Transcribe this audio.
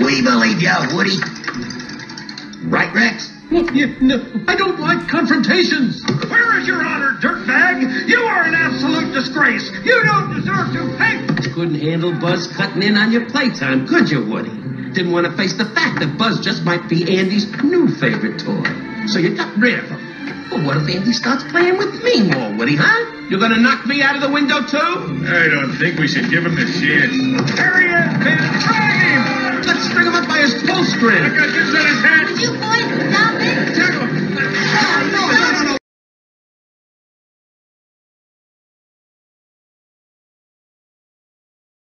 We believe you, Woody. Right, Rex? No, I don't like confrontations. Where is your honor, dirtbag? You are an absolute disgrace. You don't deserve to pay. Couldn't handle Buzz cutting in on your playtime, could you, Woody? Didn't want to face the fact that Buzz just might be Andy's new favorite toy. So you got rid of him. Well, what if Andy starts playing with me more, Woody, huh? You're gonna knock me out of the window, too? I don't think we should give him the chance. There he is, man. Drag him. Let's string him up by his pull string. I got this on his head. You boys stop.